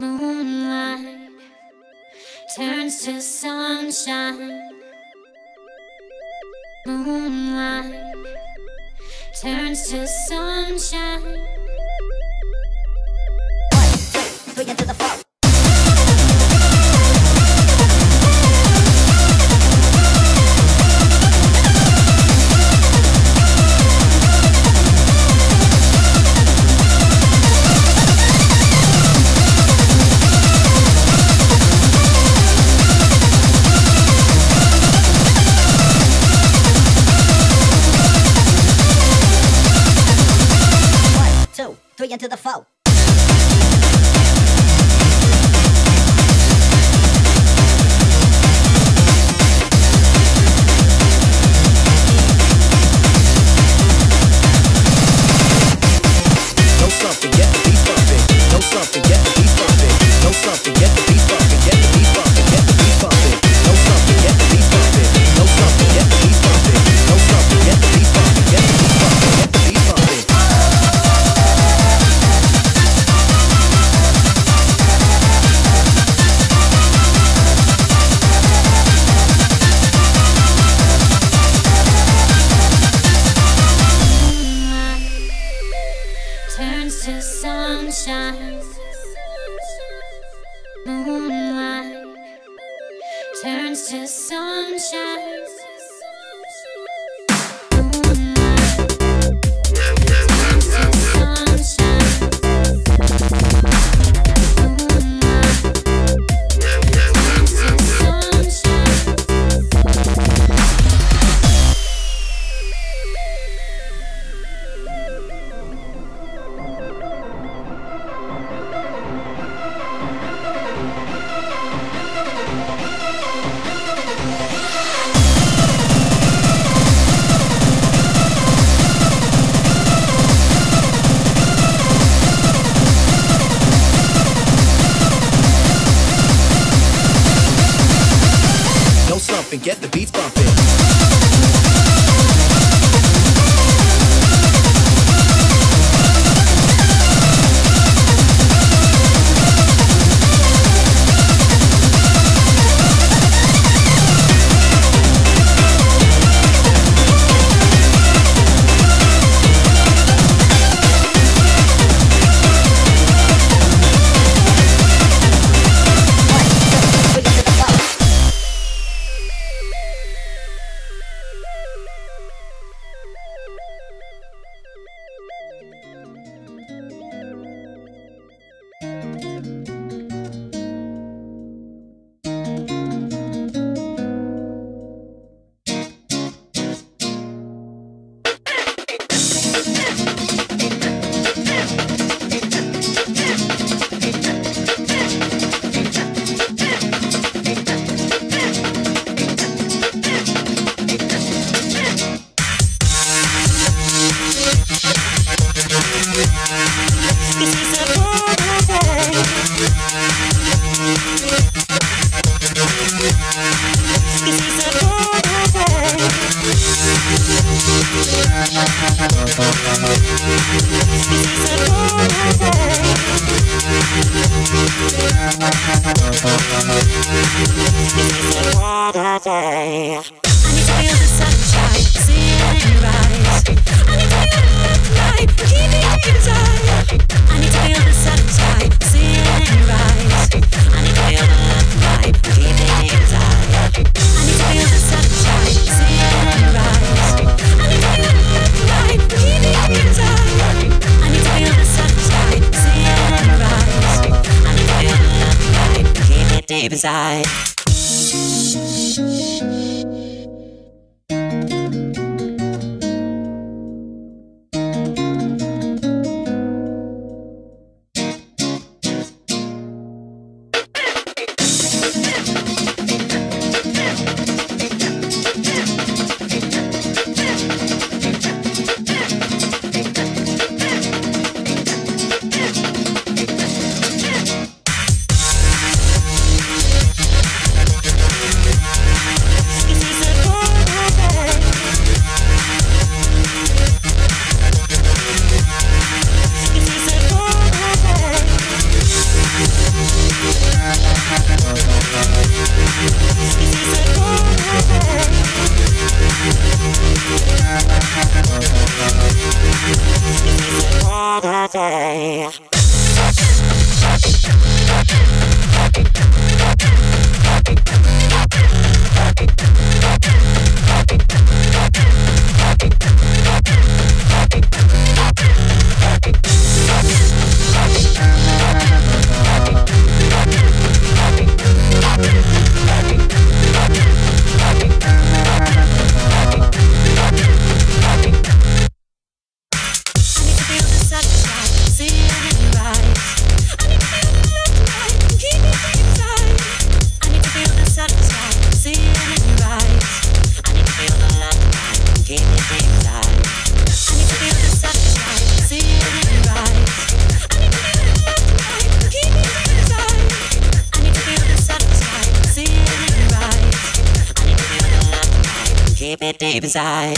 Moonlight turns to sunshine. Moonlight turns to sunshine. 1, 2, 3 into the 4. Three into the 4. Know something, get the beat bumping. Know something, get the beat bumping. Know something, get the beat bumping. Get the beat bumping. Get the beat bumping. Know something, get the beat bumping. Know something, get the beat bumping. Know something, get the beat bumping. Get the beat bumping. Get the beat bumping. Turns to sunshine. Moonlight turns to sunshine. Know something, get the beats bumping. Deep inside. keep it deep inside.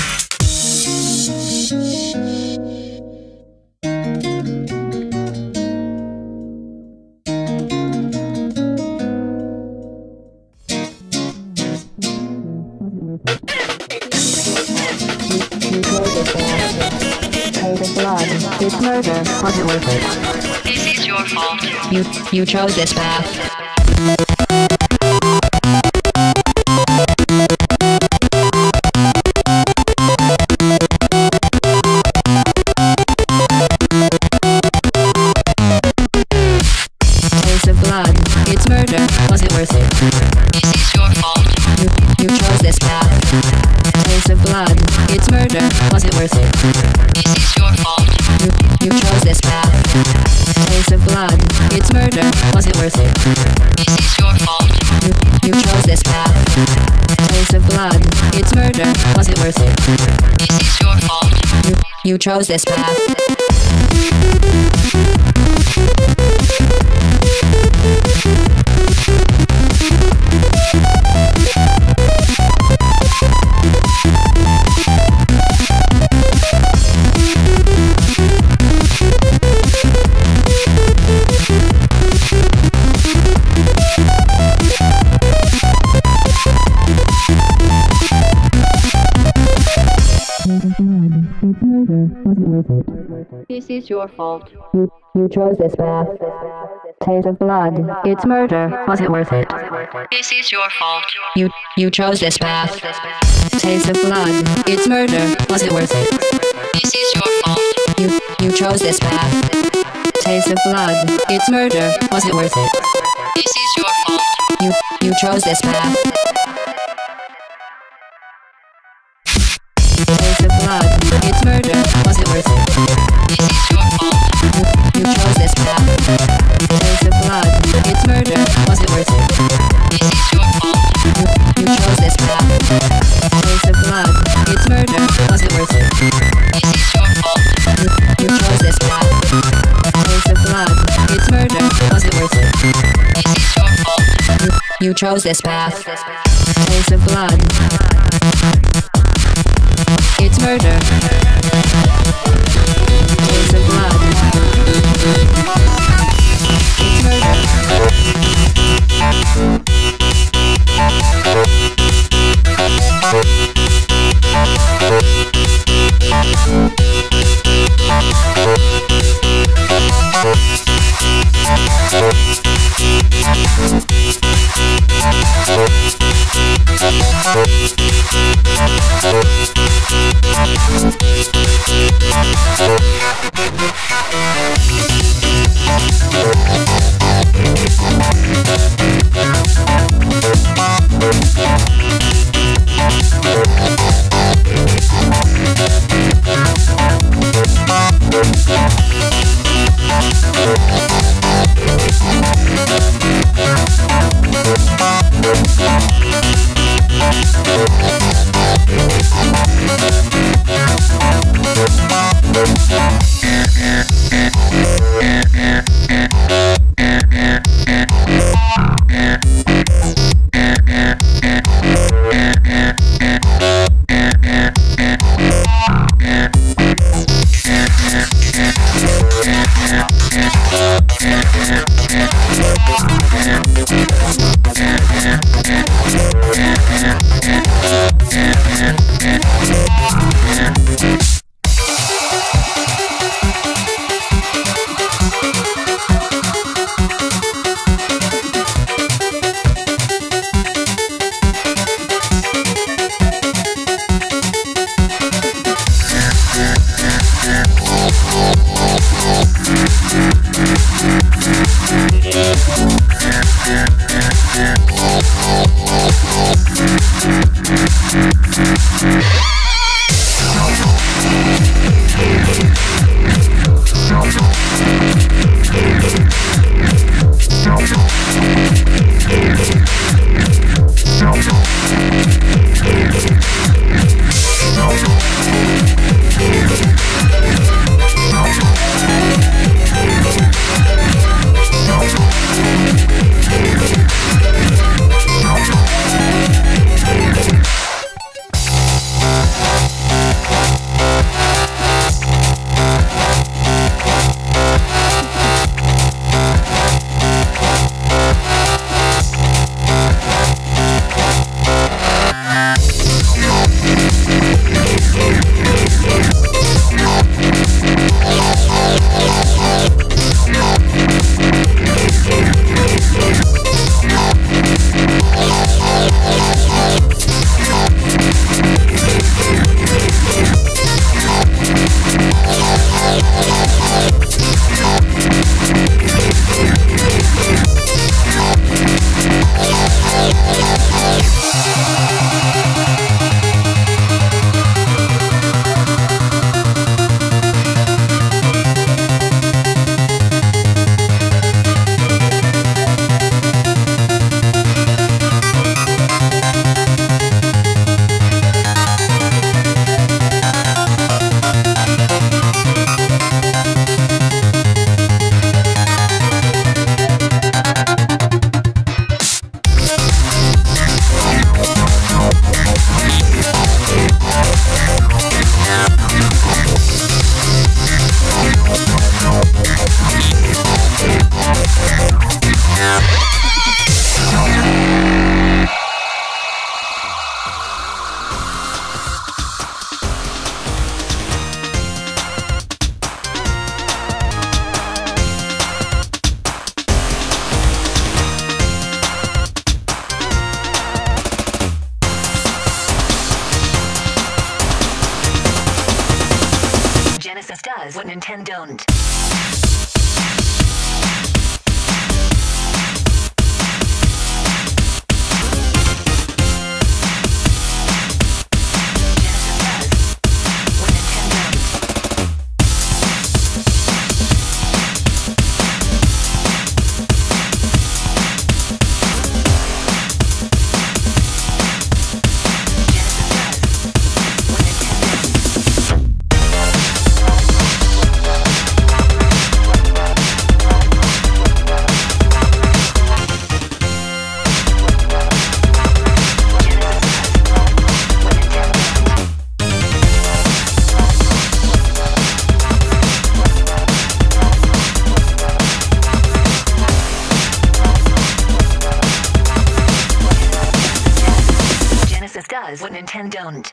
It's murder. Was it worth it? This is your fault. You chose this path. Taste of blood. It's murder. Was it worth it? This is your fault. You chose this path. Taste of blood. It's murder. Was it worth it? This is your fault. You chose this path. Taste of blood. It's murder. Was it worth it? This is your fault. You chose this path. Taste of blood. It's murder. Was it worth it? This is your fault. You chose this path. This is your fault. You chose this path. Taste of blood. It's murder. Was it worth it? This is your fault. You chose this path. Taste of blood. It's murder. Was it worth it? This is your fault. You chose this path. Taste of blood. It's murder. Was it worth it? This is your fault. You chose this path. Taste of blood. It's murder. Was it worth it? This is your fault. You chose this path. Taste of blood. It's murder. Was it worth it? This is your fault. You chose this path. Taste of blood. It's murder. Was it worth it? This is your fault. You chose this path. Taste of blood. It's murder. Was it worth it? This is your fault. You chose this path. Taste of blood. It's murder. Taste of blood. It's does what Nintendo don't. Does what Nintendo don't.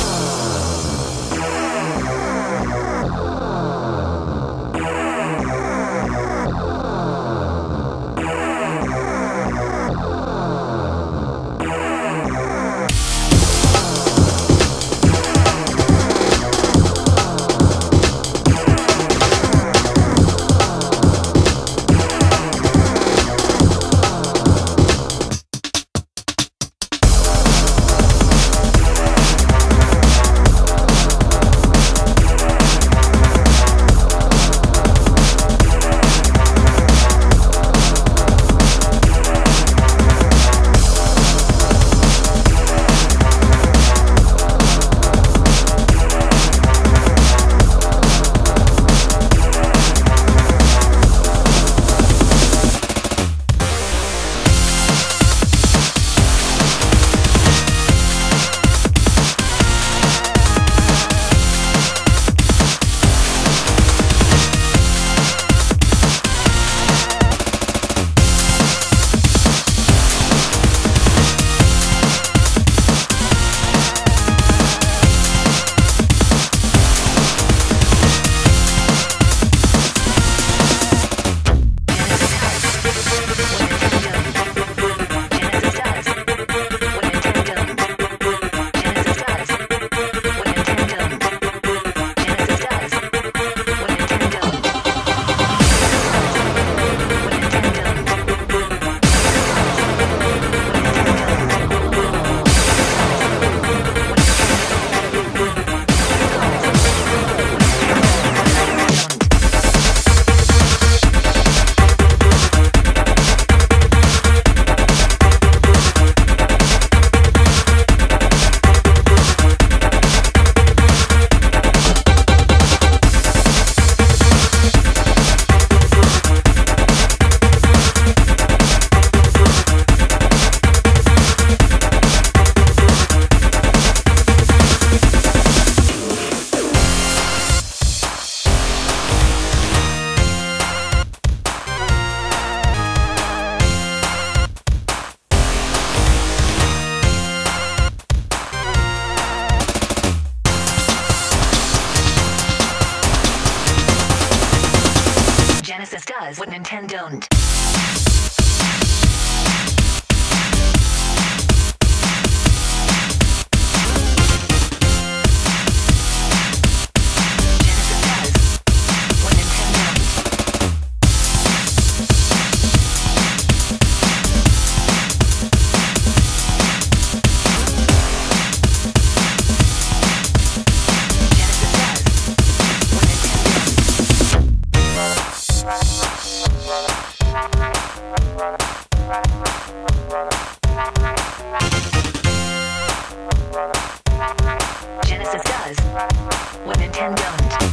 Genesis does what Nintendo don't. Genesis does what Nintendo don't.